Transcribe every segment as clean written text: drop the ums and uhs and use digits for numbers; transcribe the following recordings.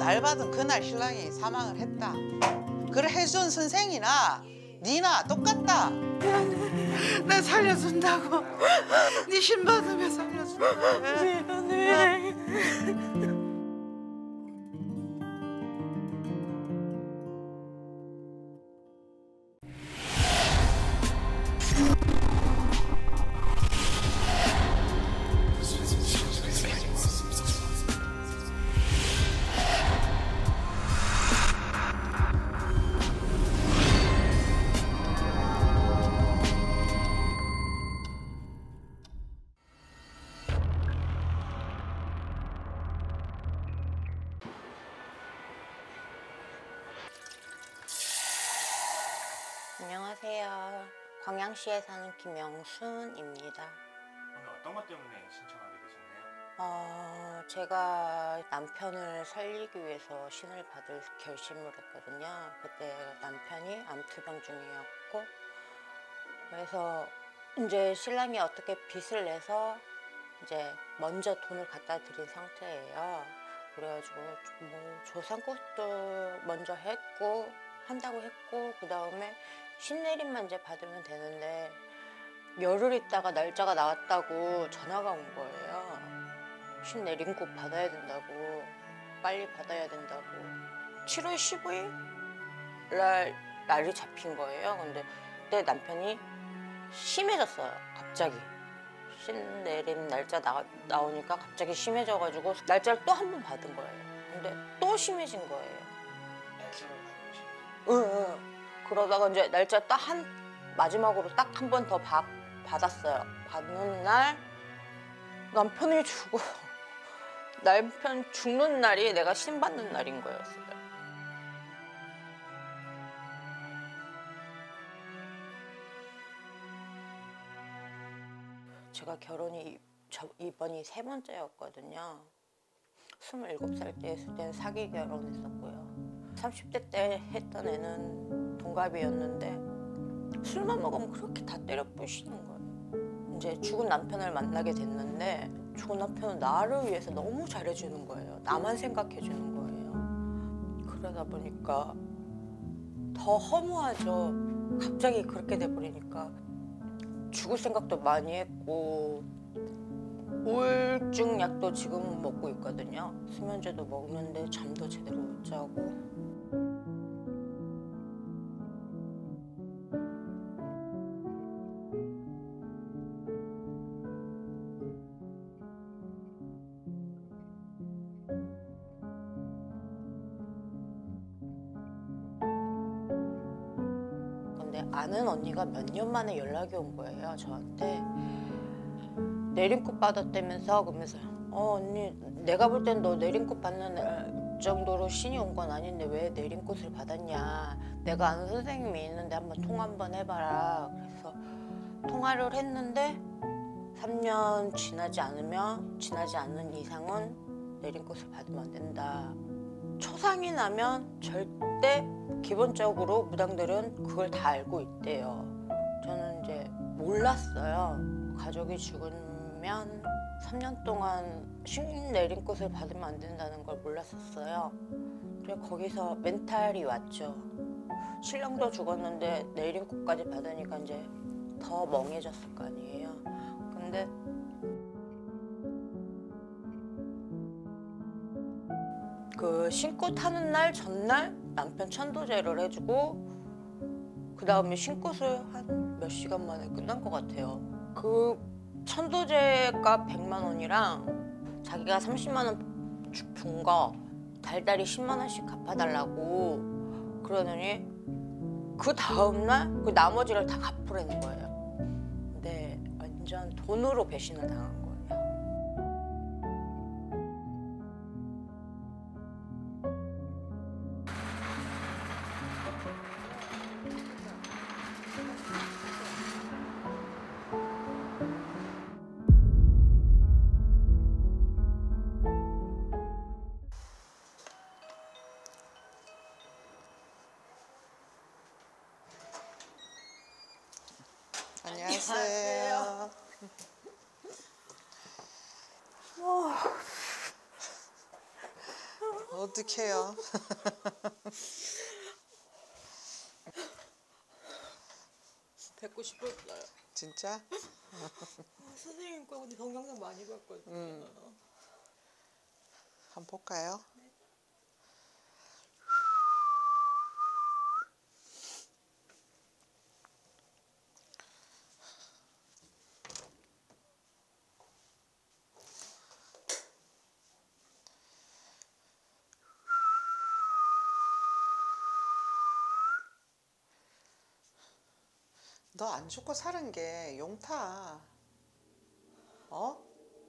딸 받은 그날 신랑이 사망을 했다. 그걸 해준 선생이나 니나 똑같다. 나 살려준다고. 네 신 받으면 살려준다고. 미안해. 안녕하세요. 광양시에 사는 김영순입니다. 오늘 어떤 것 때문에 신청하게 되셨나요? 제가 남편을 살리기 위해서 신을 받을 결심을 했거든요. 그때 남편이 암투병 중이었고, 그래서 이제 신랑이 어떻게 빚을 내서 이제 먼저 돈을 갖다 드린 상태예요. 그래가지고 뭐 조상꽃도 먼저 한다고 했고, 그 다음에 신내림만 이제 받으면 되는데 열흘 있다가 날짜가 나왔다고 전화가 온 거예요. 신내림꽃 받아야 된다고, 빨리 받아야 된다고. 7월 15일 날이 잡힌 거예요. 근데 그때 남편이 심해졌어요. 갑자기 신내림 날짜 나오니까 갑자기 심해져가지고 날짜를 또 한 번 받은 거예요. 근데 또 심해진 거예요. 날짜를 받으신 응. 그러다가 이제 날짜 마지막으로 딱 한 번 더 받았어요. 받는 날 남편이 죽어. 남편 죽는 날이 내가 신 받는 날인 거였어요. 제가 결혼이 이번이 3번째였거든요. 27살 때는 사기 결혼했었고요. 30대 때 했던 애는 동갑이었는데 술만 먹으면 그렇게 다 때려 부시는 거예요. 이제 죽은 남편을 만나게 됐는데 죽은 남편은 나를 위해서 너무 잘해주는 거예요. 나만 생각해주는 거예요. 그러다 보니까 더 허무하죠. 갑자기 그렇게 돼버리니까 죽을 생각도 많이 했고, 우울증 약도 지금 먹고 있거든요. 수면제도 먹는데 잠도 제대로 못 자고. 근데 아는 언니가 몇 년 만에 연락이 온 거예요, 저한테. 내림꽃 받았다면서. 그러면서 언니, 내가 볼 땐 너 내림꽃 받는 정도로 신이 온 건 아닌데 왜 내림꽃을 받았냐. 내가 아는 선생님이 있는데 한번 통화 한번 해봐라. 그래서 통화를 했는데 3년 지나지 않는 이상은 내림꽃을 받으면 안 된다. 초상이 나면 절대, 기본적으로 무당들은 그걸 다 알고 있대요. 저는 이제 몰랐어요. 가족이 죽으면 3년 동안 신 내림꽃을 받으면 안 된다는 걸 몰랐었어요. 그래서 거기서 멘탈이 왔죠. 신랑도 죽었는데 내림꽃까지 받으니까 이제 더 멍해졌을 거 아니에요. 근데 그 신꽃 하는 날 전날 남편 천도제를 해주고, 그 다음에 신꽃을 한 몇 시간 만에 끝난 것 같아요. 그 천도제가 100만 원이랑 자기가 30만 원 준 거 달달이 10만 원씩 갚아달라고 그러더니 그 다음날 그 나머지를 다 갚으라는 거예요. 근데 완전 돈으로 배신을 당한 거예요. 안녕하세요. 어떡해요. 뵙고 싶었어요. 진짜? 선생님 거 근데 동영상 많이 봤거든요. 한번 볼까요? 너 안 죽고 사는 게 용타. 어?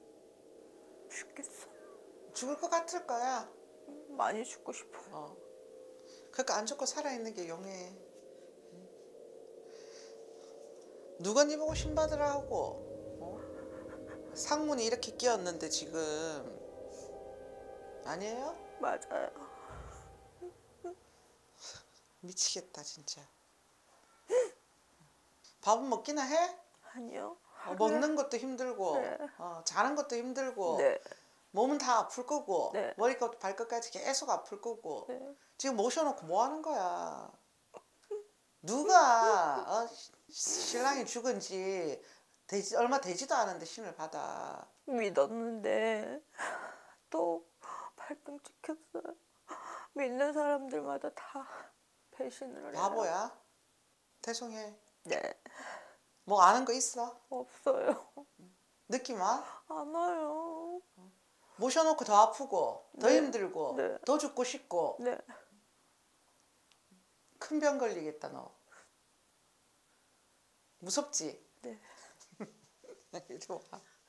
죽겠어. 죽을 것 같을 거야. 많이 죽고 싶어요. 어. 그러니까 안 죽고 살아있는 게 용해. 누가 네 보고 신받으라 하고. 어? 상문이 이렇게 끼었는데 지금. 아니에요? 맞아요. 미치겠다 진짜. 밥은 먹기나 해? 아니요. 먹는 것도 힘들고 네. 자는 것도 힘들고 네. 몸은 다 아플 거고 네. 머리부터 발끝까지 계속 아플 거고 네. 지금 모셔놓고 뭐 하는 거야? 누가 신랑이 죽은 지 얼마 되지도 않은데 신을 받아. 믿었는데 또 발등 찍혔어요. 믿는 사람들마다 다 배신을 해요. 바보야? 대성해. 네. 뭐 아는 거 있어? 없어요. 느낌 와? 안 와요. 모셔놓고 더 아프고 더 네. 힘들고 네. 더 죽고 싶고 네. 큰 병 걸리겠다 너. 무섭지? 네. 이리 와.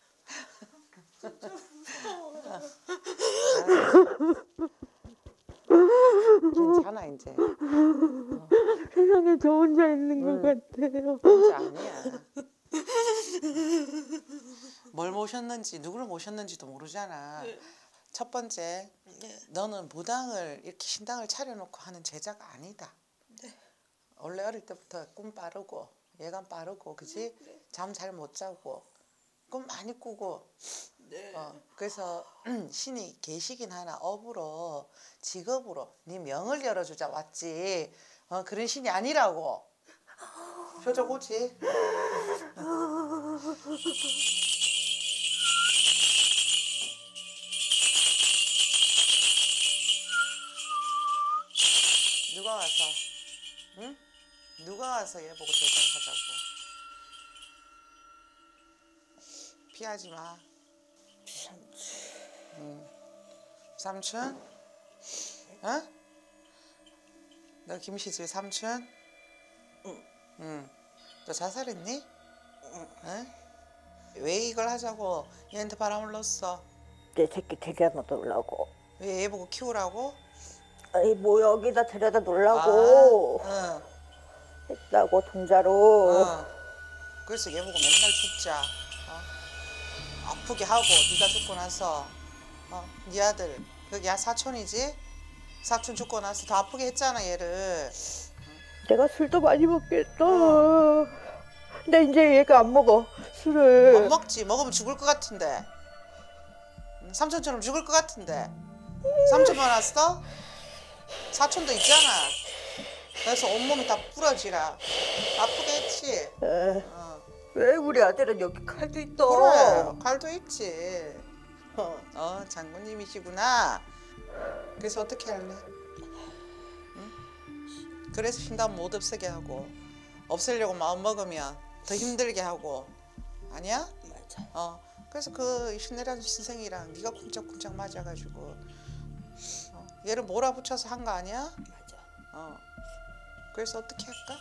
괜찮아 이제. 세상에 저 혼자 있는 것 같아요. 진짜 아니야. 뭘 모셨는지 누구를 모셨는지도 모르잖아. 네. 첫 번째, 네. 너는 무당을 이렇게 신당을 차려놓고 하는 제자가 아니다. 네. 원래 어릴 때부터 꿈 빠르고 예감 빠르고 그지? 네. 잠 잘 못 자고 꿈 많이 꾸고 네. 그래서 신이 계시긴 하나 업으로 직업으로 네 명을 열어주자 왔지 그런 신이 아니라고. 표정 오지? 누가 와서 응? 누가 와서 얘 보고 대답하자고. 피하지 마. 삼촌? 어? 너 김시슬 삼촌? 응. 너 자살했니? 응. 왜 이걸 하자고 얘한테 바람을 넣었어? 내 새끼 데려다 놓으려고. 왜 얘 보고 키우라고? 아이 뭐 여기다 데려다 놓으려고 했다고 동자로. 그래서 얘 보고 맨날 죽자. 아프게 하고 네가 죽고 나서 네 아들 그게 사촌이지? 사촌 죽고 나서 더 아프게 했잖아 얘를. 내가 술도 많이 먹겠어. 근데 이제 얘가 안 먹어 술을. 안 먹지. 먹으면 죽을 것 같은데. 삼촌처럼 죽을 것 같은데. 삼촌만 왔어? 사촌도 있잖아. 그래서 온몸이 다 부러지라. 아프게 했지. 왜 우리 아들은 여기 칼도 있어? 그래 칼도 있지. 장모님이시구나. 그래서 어떻게 할래? 응? 그래서 신당 못 없애게 하고 없애려고 마음 먹으면 더 힘들게 하고 아니야? 맞아. 그래서 그 신내란 선생이랑 네가 쿵짝쿵짝 맞아가지고 얘를 몰아붙여서 한 거 아니야? 맞아. 그래서 어떻게 할까?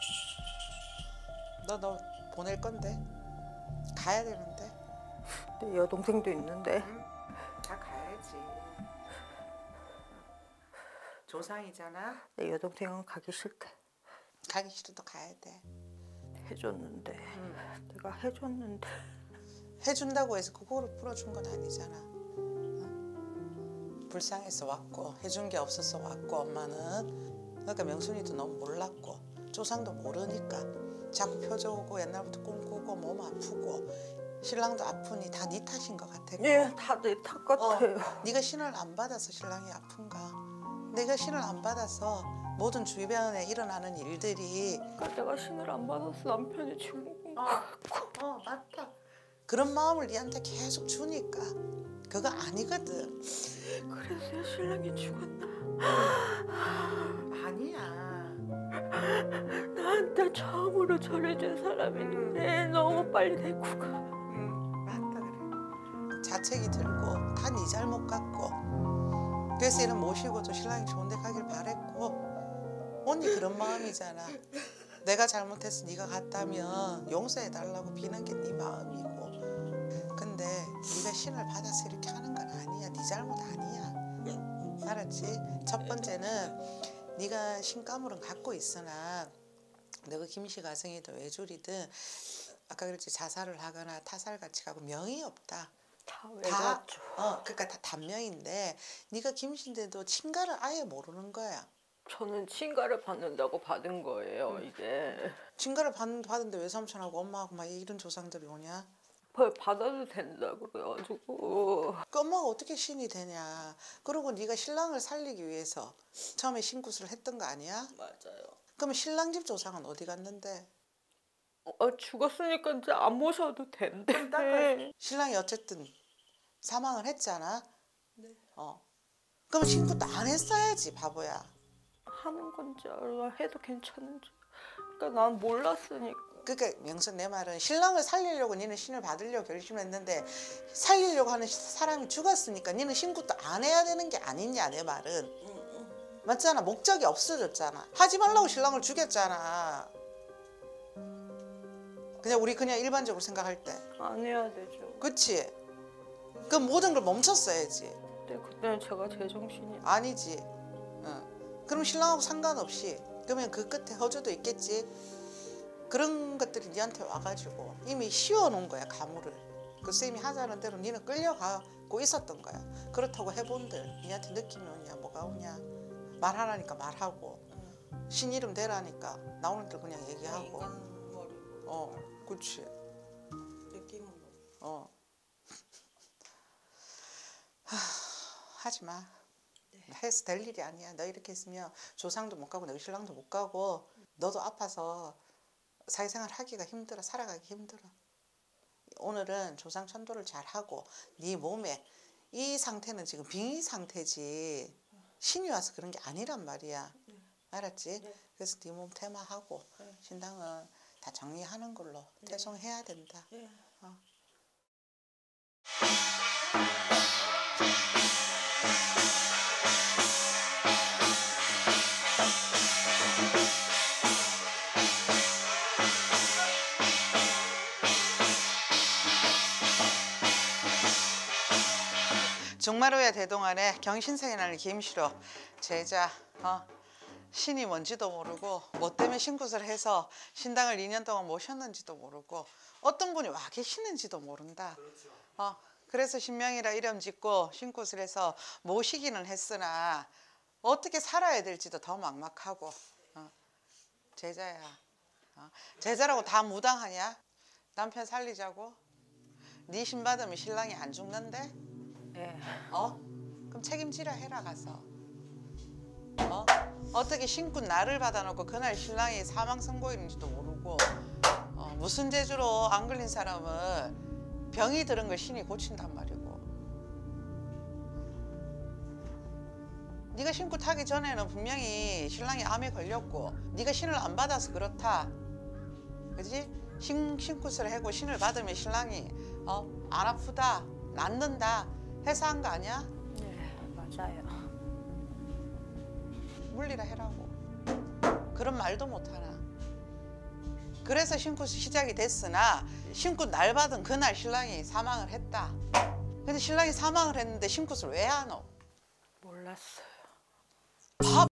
너 보낼 건데 가야 되는데. 내 여동생도 있는데. 다 가야지. 조상이잖아. 내 여동생은 가기 싫대. 가기 싫어도 가야 돼. 해줬는데. 내가 해줬는데. 해준다고 해서 그거를 풀어준 건 아니잖아. 불쌍해서 왔고 해준 게 없어서 왔고 엄마는. 그러니까 명순이도 너무 몰랐고 조상도 모르니까 자꾸 펴져오고 옛날부터 꿈꾸고 몸 아프고 신랑도 아프니 다 네 탓인 것 같아. 예, 다들 탓 같아요. 네가 신을 안 받아서 신랑이 아픈가? 내가 신을 안 받아서 모든 주변에 일어나는 일들이 그러니까 내가 신을 안 받아서 남편이 죽은 거 같고. 맞다. 그런 마음을 니한테 계속 주니까 그거 아니거든. 그래서 신랑이 죽었나? 아니야. 나한테 처음으로 절해준 사람인데 너무 빨리 데리고 가. 맞다 그래. 자책이 들고 다 네 잘못 같고 그래서 얘는 모시고도 신랑이 좋은 데 가길 바랬고 언니 그런 마음이잖아. 내가 잘못해서 네가 갔다면 용서해달라고 비는 게 네 마음이고 근데 네가 신을 받아서 이렇게 하는 건 아니야. 네 잘못 아니야. 알았지? 첫 번째는 네가 신가물은 갖고 있으나 너가 김씨 가정이든 외줄이든 아까 그랬지 자살을 하거나 타살같이 가고 명이 없다. 다 외갔죠. 그러니까 다 단명인데 네가 김씨인데도 친가를 아예 모르는 거야. 저는 친가를 받는다고 받은 거예요, 이게. 친가를 받는데 왜 삼촌하고 엄마하고 막 이런 조상들이 오냐? 그걸 받아도 된다고 그래가지고. 그 엄마가 어떻게 신이 되냐? 그리고 네가 신랑을 살리기 위해서 처음에 신굿을 했던 거 아니야? 맞아요. 그러면 신랑 집 조상은 어디 갔는데? 죽었으니까 이제 안 모셔도 된대. 신랑이 어쨌든 사망을 했잖아. 네. 그럼 신굿도 안 했어야지 바보야. 하는 건지 알아 해도 괜찮은지. 그러니까 난 몰랐으니까. 그러니까 명선 내 말은 신랑을 살리려고 니는 신을 받으려고 결심했는데 살리려고 하는 사람이 죽었으니까 니는 신굿도 안 해야 되는 게 아니냐 내 말은. 맞잖아. 목적이 없어졌잖아. 하지 말라고 신랑을 죽였잖아. 우리 그냥 일반적으로 생각할 때. 안 해야 되죠. 그치? 그럼 모든 걸 멈췄어야지. 근데 그때는 제가 제정신이 아니지. 그럼 신랑하고 상관없이 그러면 그 끝에 허주도 있겠지. 그런 것들이 니한테 와가지고 이미 씌워놓은 거야 가물을. 그 쌤이 하자는 대로 니는 끌려가고 있었던 거야. 그렇다고 해본들 니한테 느낌이 오냐 뭐가 오냐. 말하라니까 말하고 신 이름 대라니까 나오는 대로 그냥 얘기하고. 그렇지. 느낌으로. 하지 마. 해서 될 일이 아니야. 너 이렇게 했으면 조상도 못 가고 너 신랑도 못 가고 너도 아파서 사회생활 하기가 힘들어. 살아가기 힘들어. 오늘은 조상 천도를 잘 하고 네 몸에 이 상태는 지금 빙의 상태지 신이 와서 그런 게 아니란 말이야. 알았지? 그래서 네 몸 퇴마하고 신당은 다 정리하는 걸로 퇴송해야 된다. 종마루야 대동안에 경신생이 나는 김씨로 제자 신이 뭔지도 모르고 뭐 때문에 신굿을 해서 신당을 2년 동안 모셨는지도 모르고 어떤 분이 와 계시는지도 모른다. 그래서 신명이라 이름 짓고 신굿을 해서 모시기는 했으나 어떻게 살아야 될지도 더 막막하고 제자야. 제자라고 다 무당하냐? 남편 살리자고? 네 신 받으면 신랑이 안 죽는데? 네. 그럼 책임지라 해라 가서. 어떻게 신굿 날을 받아놓고 그날 신랑이 사망 선고일인지도 모르고 무슨 재주로 안 걸린 사람은 병이 들은 걸 신이 고친단 말이고. 네가 신굿 하기 전에는 분명히 신랑이 암에 걸렸고 네가 신을 안 받아서 그렇다. 그지? 신굿을 하고 신을 받으면 신랑이 안 아프다, 낫는다 해서 한 거 아니야? 네, 맞아요. 물리라 해라고. 그런 말도 못하나. 그래서 신굿이 시작이 됐으나 신굿 날 받은 그날 신랑이 사망을 했다. 근데 신랑이 사망을 했는데 신굿을 왜 안 오? 몰랐어요.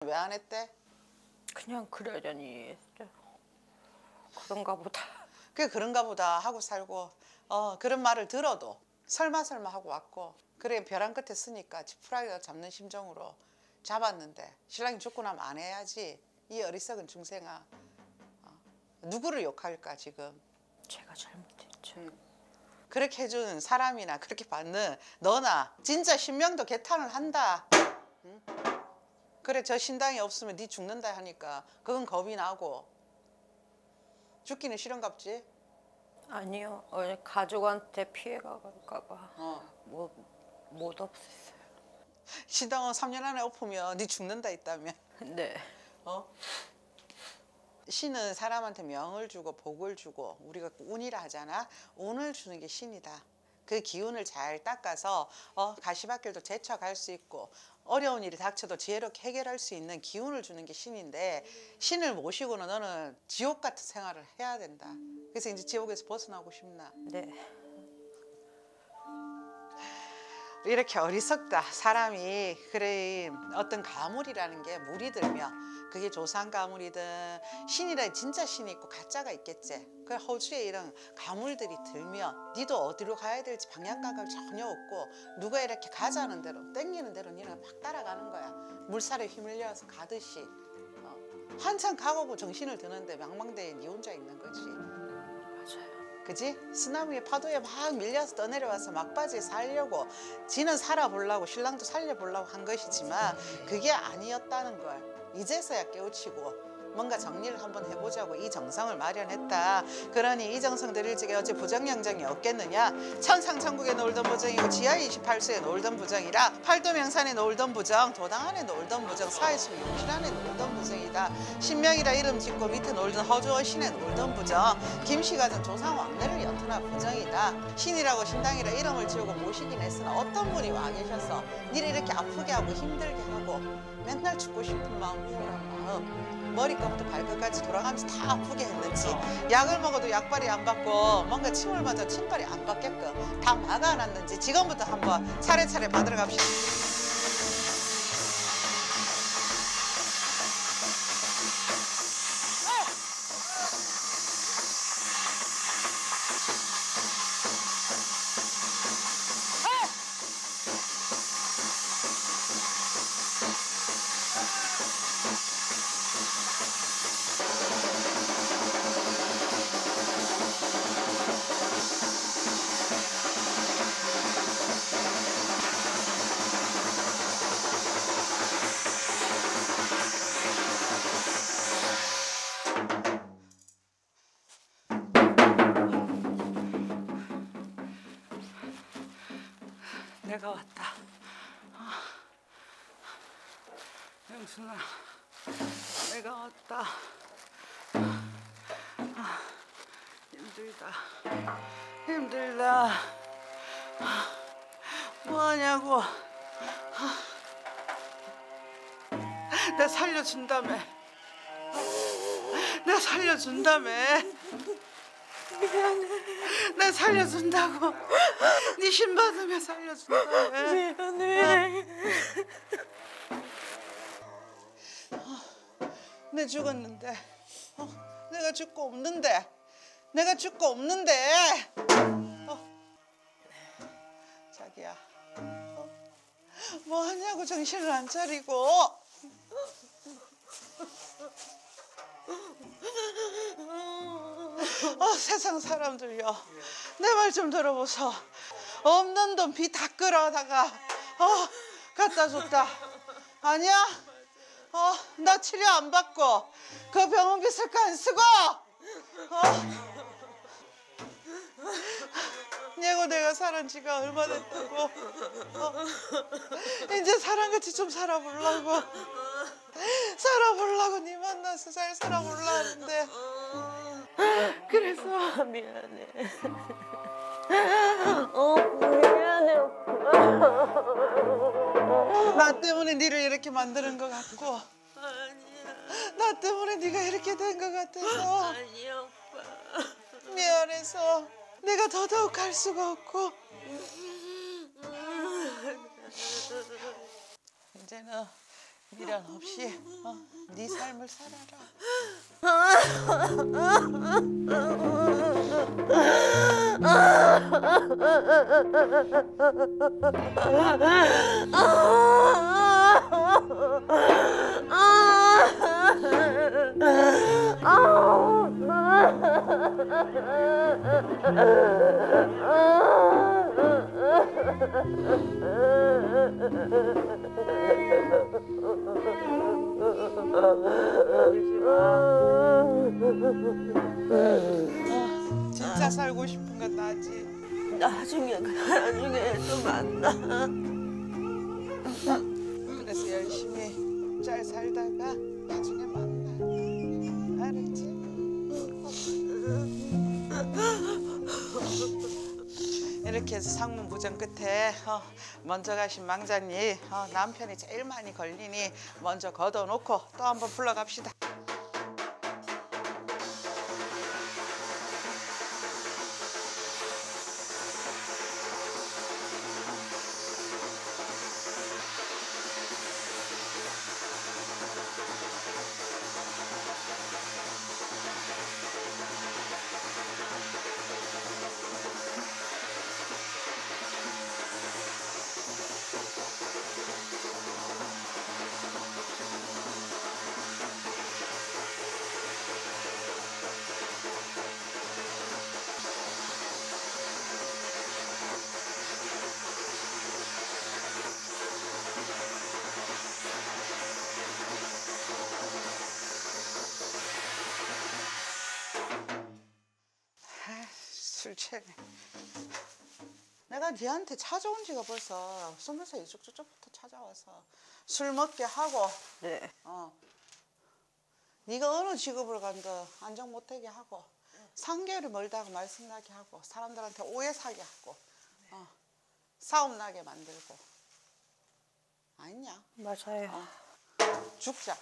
왜 안 했대? 그냥 그러려니 했죠. 그런가 보다. 그게 그런가 보다 하고 살고 그런 말을 들어도 설마 하고 왔고 그래 벼랑 끝에 쓰니까 지푸라기가 잡는 심정으로 잡았는데 신랑이 죽고 나면 안 해야지. 이 어리석은 중생아. 누구를 욕할까 지금. 제가 잘못했죠. 그렇게 해준 사람이나 그렇게 받는 너나 진짜 신명도 개탄을 한다. 응? 그래 저 신당이 없으면 네 죽는다 하니까 그건 겁이 나고 죽기는 싫은갑지? 아니요. 가족한테 피해가 갈까봐 못 없앴어요. 신당은 3년 안에 엎으면 네 죽는다 했다며. 네. 신은 사람한테 명을 주고 복을 주고 우리가 운이라 하잖아. 운을 주는 게 신이다. 그 기운을 잘 닦아서 가시밭길도 제쳐갈 수 있고 어려운 일이 닥쳐도 지혜롭게 해결할 수 있는 기운을 주는 게 신인데 신을 모시고는 너는 지옥 같은 생활을 해야 된다. 그래서 이제 지옥에서 벗어나고 싶나? 네. 이렇게 어리석다. 사람이 그래 어떤 가물이라는 게 물이 들면 그게 조상 가물이든 신이라 진짜 신이 있고 가짜가 있겠지. 그 호주에 이런 가물들이 들면 니도 어디로 가야 될지 방향감을 전혀 없고 누가 이렇게 가자는 대로 땡기는 대로 니는 막 따라가는 거야. 물살에 휘밀려서 가듯이 한참 가고 정신을 드는데 망망대해 니 혼자 있는 거지. 맞아요. 그지? 쓰나미의 파도에 막 밀려서 떠내려와서 막바지에 살려고 지는 살아보려고 신랑도 살려보려고 한 것이지만 그게 아니었다는 걸 이제서야 깨우치고 뭔가 정리를 한번 해보자고 이 정성을 마련했다. 그러니 이 정성 드릴 적에 어째 부정양정이 없겠느냐. 천상천국에 놀던 부정이고 지하 28수에 놀던 부정이라 팔도명산에 놀던 부정, 도당 안에 놀던 부정, 사회수 용실 안에 놀던 부정이다. 신명이라 이름 짓고 밑에 놀던 허주어신에 놀던 부정, 김씨가전 조상 왕래를 연투한 부정이다. 신이라고 신당이라 이름을 지우고 모시긴 했으나 어떤 분이 와 계셔서 니를 이렇게 아프게 하고 힘들게 하고 맨날 죽고 싶은 마음, 우울한 마음, 머리끝부터 발끝까지 돌아가면서 다 아프게 했는지 약을 먹어도 약발이 안 받고 뭔가 침을 맞아 침발이 안 받게끔 다 막아놨는지 지금부터 한번 차례차례 받으러 갑시다. 내가 왔다. 영순아, 내가 왔다. 힘들다. 힘들다. 뭐하냐고. 내 살려준다며. 내 살려준다며. 내 살려준다고. 네 신 받으면 살려준다며. 미안해. 내 죽었는데 내가 죽고 없는데 내가 죽고 없는데 자기야 뭐 하냐고 정신을 안 차리고 세상 사람들요 내 말 좀 들어보소. 없는 돈 비 다 끌어다가 갖다 줬다. 아니야? 나 치료 안 받고 그 병원비 쓸거 안 쓰고 얘고 내가 살은 지가 얼마 됐다고. 이제 사람같이 좀 살아보려고 네 만나서 잘 살아보려고 하는데 그래서 미안해. 미안해 오빠. 나 때문에 니를 이렇게 만드는 것 같고 아니야. 나 때문에 네가 이렇게 된 것 같아서 아니야 오빠. 미안해서 내가 더더욱 갈 수가 없고 이제는 미련 없이 네 삶을 살아라. 진짜 살고 싶은 건 나지. 나중에 또 만나. 그래서 열심히 잘 살다가 나중에 만나. 알았지? 이렇게 해서 상문 부정 끝에 먼저 가신 망자님 남편이 제일 많이 걸리니 먼저 걷어놓고 또 한번 불러갑시다. 술 취해. 내가 니한테 찾아온 지가 벌써 20살 이쪽부터 찾아와서 술 먹게 하고 네. 네가 어느 직업을 간다 안정 못하게 하고 3개월이 멀다가 말씀 나게 하고 사람들한테 오해 사게 하고 싸움 나게 만들고 아니냐? 맞아요. 죽자.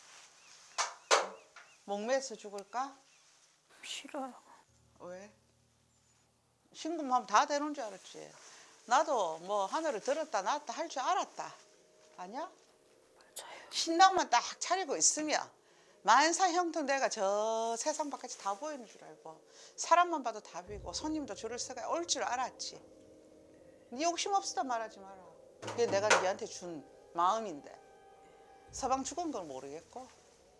목매서 죽을까? 싫어요. 왜? 신금하면 다 되는 줄 알았지. 나도 뭐 하늘을 들었다 놨다 할 줄 알았다. 아니야? 맞아요. 신당만 딱 차리고 있으면 만사 형통 내가 저 세상 바깥이 다 보이는 줄 알고 사람만 봐도 답이고 손님도 줄을 서가 올 줄 알았지. 네 욕심 없었다 말하지 마라. 그게 내가 네한테 준 마음인데 서방 죽은 건 모르겠고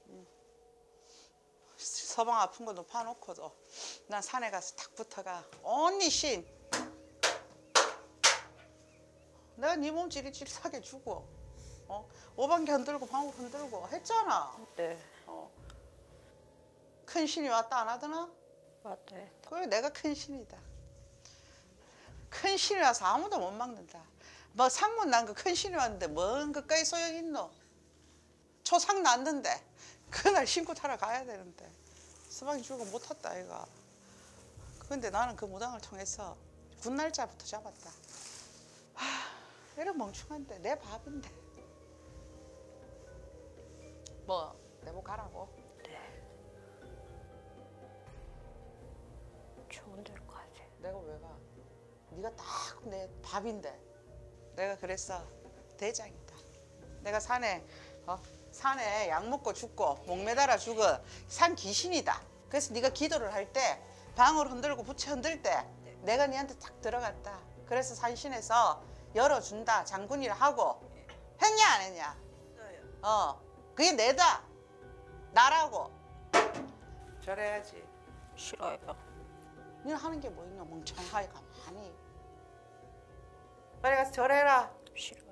서방 아픈 거 높아놓고도 난 산에 가서 탁 붙어가 언니 신 내가 네 몸 찌릿찌릿하게 주고 오방기 흔들고 방울 흔들고 했잖아. 네. 큰 신이 왔다 안 하더나? 맞아요. 그래 내가 큰 신이다. 큰 신이 와서 아무도 못 막는다. 뭐 상문 난 거 큰 신이 왔는데 뭔 그까이 소용 있노? 초상 났는데 그날 신고 타러 가야 되는데 서방이 죽고 못 탔다 아이가. 근데 나는 그 무당을 통해서 군 날짜부터 잡았다. 이런 멍청한데 내 밥인데 뭐 내보 가라고. 네. 좋은 데로 가지. 내가 왜 가? 네가 딱 내 밥인데. 내가 그랬어. 대장이다. 내가 산에 약 먹고 죽고 목 매달아 죽어 산 귀신이다. 그래서 네가 기도를 할 때 방울 흔들고 부채 흔들 때 내가 네한테 딱 들어갔다. 그래서 산신에서 열어준다. 장군이라 하고 했냐 안 했냐? 그게 내다. 나라고. 저래야지. 싫어요. 너는 하는 게 뭐 있냐 멍청하게 가만히. 빨리 가서 절해라. 싫어요.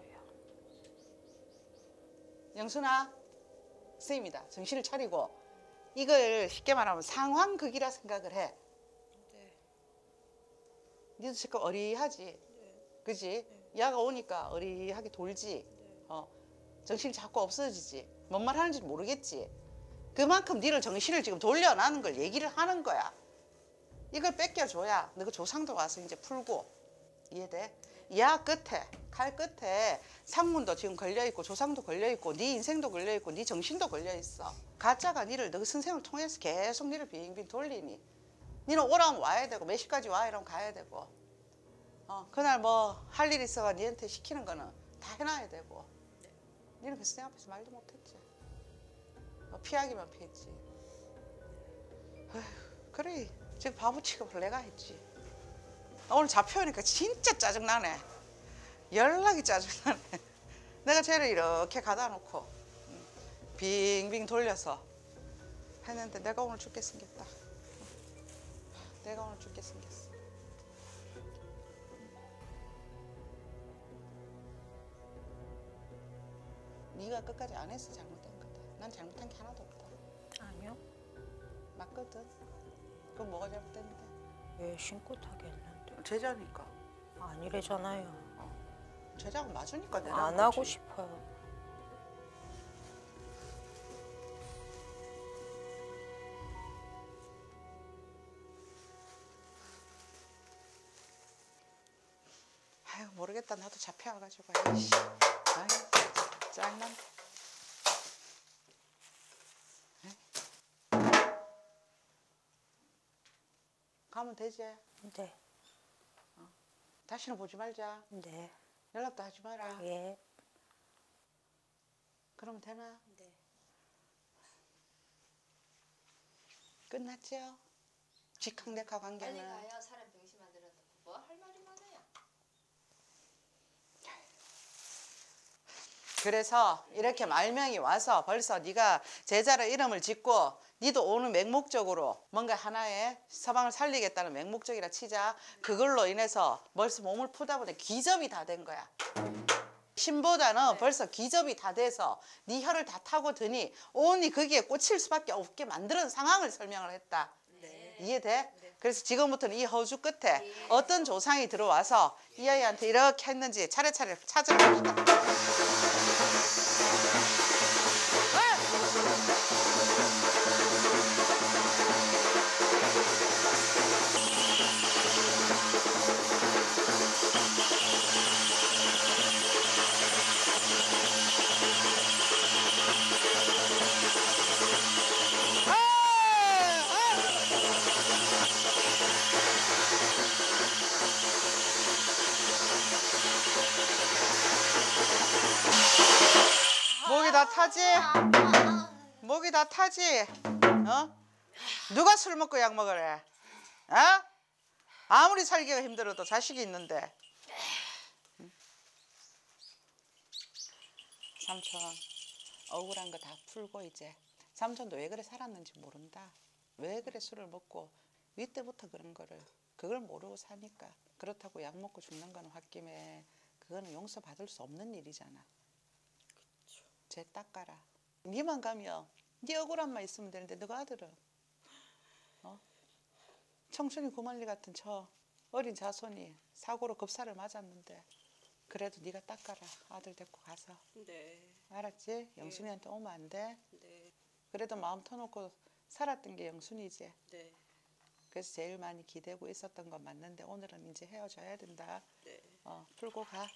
영순아, 선생님이다. 정신을 차리고 이걸 쉽게 말하면 상황극이라 생각을 해. 네. 니도 지금 어리하지, 그지? 야가 오니까 어리하게 돌지. 정신이 자꾸 없어지지. 뭔 말 하는지 모르겠지. 그만큼 니를 정신을 지금 돌려놔는 걸 얘기를 하는 거야. 이걸 뺏겨줘야 너그 조상도 와서 이제 풀고. 이해돼? 야 끝에 칼 끝에 상문도 지금 걸려있고 조상도 걸려있고 네 인생도 걸려있고 네 정신도 걸려있어. 가짜가 니를 너 선생을 통해서 계속 니를 빙빙 돌리니 니는 오라면 와야 되고 몇 시까지 와 이러면 가야 되고 그날 뭐 할 일 있어가 니한테 시키는 거는 다 해놔야 되고 니는 그래서 내 앞에서 말도 못했지. 피하기만 피했지. 어휴, 그래 지금 바보 취급을 내가 했지. 오늘 잡혀오니까 진짜 짜증나네. 연락이 짜증나네. 내가 쟤를 이렇게 가다 놓고 빙빙 돌려서 했는데 내가 오늘 죽게 생겼다. 내가 오늘 죽게 생겼어. 네가 끝까지 안 해서 잘못된 거다. 난 잘못한 게 하나도 없다. 아니요. 맞거든. 그건 뭐가 잘못됐는데? 왜 신고 타게 했는데? 제자니까. 아니래잖아요. 제자가 맞으니까 내가 안 하고 싶어요. 아유 모르겠다. 나도 잡혀와가지고. 아이씨. 아유 짜증난다. 가면 되지? 네. 다시는 보지 말자. 네. 연락도 하지 마라. 예. 그러면 되나? 네. 끝났죠? 직항내과 관계는. 빨리 가요. 사람 병신 만들어 놓고 뭐 할 말이 많아요. 그래서 이렇게 말명이 와서 벌써 네가 제자로 이름을 짓고 니도 오는 맹목적으로 뭔가 하나의 서방을 살리겠다는 맹목적이라 치자. 그걸로 인해서 벌써 몸을 푸다 보니 기접이 다 된 거야. 신보다는 벌써 기접이 다 돼서 네 혀를 다 타고 드니 온이 거기에 꽂힐 수밖에 없게 만드는 상황을 설명을 했다. 네. 이해돼? 그래서 지금부터는 이 허주 끝에 어떤 조상이 들어와서 이 아이한테 이렇게 했는지 차례차례 찾아봅시다. 목이 다 타지? 목이 다 타지? 어? 누가 술 먹고 약 먹으래? 어? 아무리 살기가 힘들어도 자식이 있는데. 삼촌 억울한 거 다 풀고 이제 삼촌도 왜 그래 살았는지 모른다. 왜 그래 술을 먹고 윗때부터 그런 거를 그걸 모르고 사니까. 그렇다고 약 먹고 죽는 거는 홧김에 그거는 용서받을 수 없는 일이잖아. 쟤 닦아라. 니만 가면 네 억울함만 있으면 되는데 너가 아들은 청춘이 구만리 같은 저 어린 자손이 사고로 급사를 맞았는데 그래도 네가 닦아라. 아들 데리고 가서. 네. 알았지? 영순이한테 오면 안 돼? 네. 그래도 마음 터놓고 살았던 게 영순이지. 네. 그래서 제일 많이 기대고 있었던 건 맞는데 오늘은 이제 헤어져야 된다. 네. 풀고 가.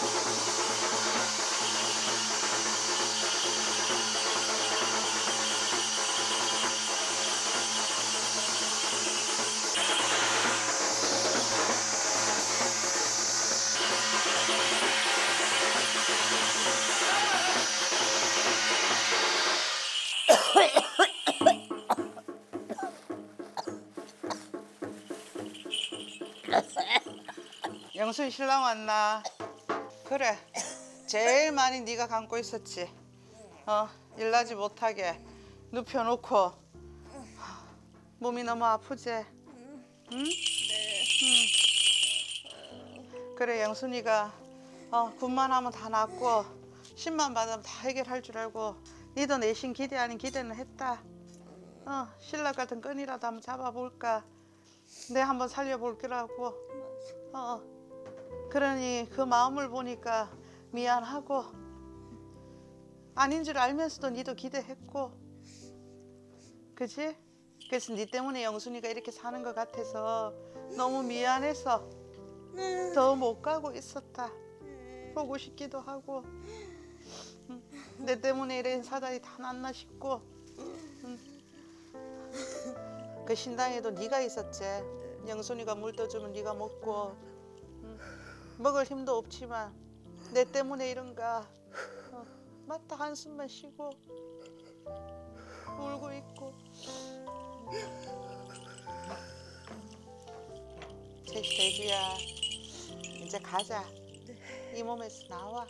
영순이 신랑 왔나? 그래. 제일 많이 네가 감고 있었지. 일나지 못하게 눕혀놓고 몸이 너무 아프지? 응? 네. 응. 그래 영순이가 군만 하면 다 낫고 10만 받으면 다 해결할 줄 알고 니도 내심 기대 아닌 기대는 했다. 신랑 같은 끈이라도 한번 잡아볼까? 내 한번 살려볼게라고. 그러니 그 마음을 보니까 미안하고 아닌 줄 알면서도 니도 기대했고 그치? 그래서 니 때문에 영순이가 이렇게 사는 것 같아서 너무 미안해서 더 못 가고 있었다. 보고 싶기도 하고 내 때문에 이런 사달이 다 났나 싶고 그 신당에도 네가 있었지. 영순이가 물 떠주면 네가 먹고 먹을 힘도 없지만 내 때문에 이런가 맞다 한숨만 쉬고 울고 있고. 돼지야 이제 가자. 이 몸에서 나와.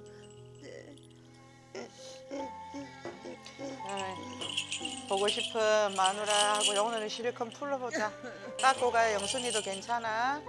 보고 싶은 마누라하고 오늘은 실컷 풀러보자. 닦고 가야 영순이도 괜찮아.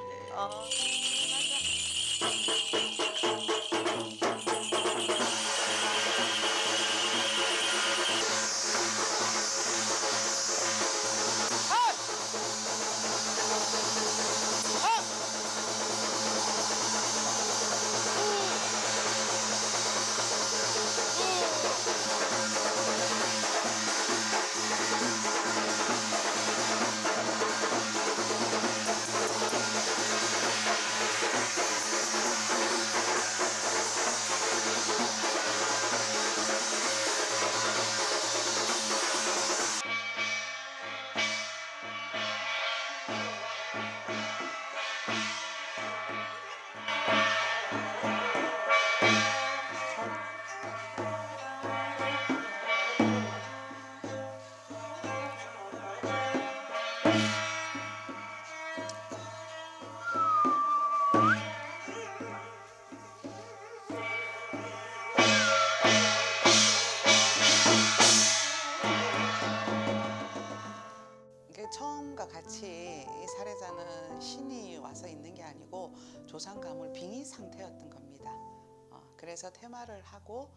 처음과 같이 이 살해자는 신이 와서 있는 게 아니고 조상 가물 빙의 상태였던 겁니다. 그래서 퇴마를 하고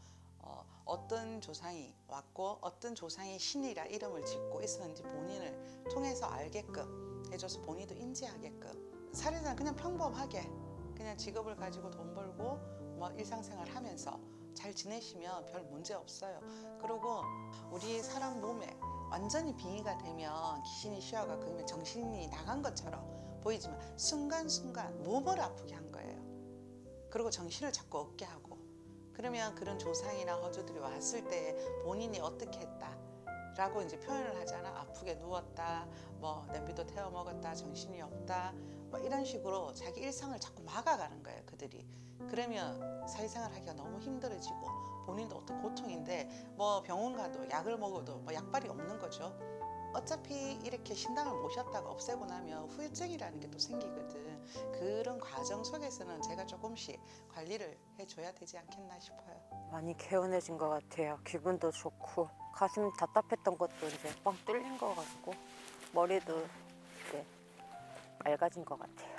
어떤 조상이 왔고 어떤 조상이 신이라 이름을 짓고 있었는지 본인을 통해서 알게끔 해줘서 본인도 인지하게끔. 살해자는 그냥 평범하게 그냥 직업을 가지고 돈 벌고 뭐 일상생활 하면서 잘 지내시면 별 문제 없어요. 그리고 우리 사람 몸에 완전히 빙의가 되면 귀신이 쉬어가 그러면 정신이 나간 것처럼 보이지만 순간순간 몸을 아프게 한 거예요. 그리고 정신을 자꾸 얻게 하고. 그러면 그런 조상이나 허주들이 왔을 때 본인이 어떻게 했다 라고 이제 표현을 하잖아. 아프게 누웠다, 뭐 냄비도 태워 먹었다, 정신이 없다, 뭐 이런 식으로 자기 일상을 자꾸 막아가는 거예요, 그들이. 그러면 사회생활 하기가 너무 힘들어지고 본인도 어떤 고통인데 뭐 병원 가도 약을 먹어도 뭐 약발이 없는 거죠. 어차피 이렇게 신당을 모셨다가 없애고 나면 후유증이라는 게 또 생기거든. 그런 과정 속에서는 제가 조금씩 관리를 해줘야 되지 않겠나 싶어요. 많이 개운해진 것 같아요. 기분도 좋고 가슴 답답했던 것도 이제 뻥 뚫린 것 같고 머리도 이제 맑아진 것 같아요.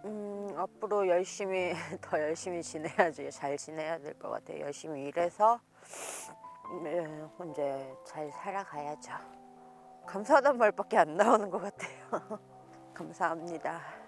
앞으로 열심히 더 열심히 지내야지. 잘 지내야 될 것 같아요. 열심히 일해서 이제 잘 살아가야죠. 감사하다는 말밖에 안 나오는 것 같아요. 감사합니다.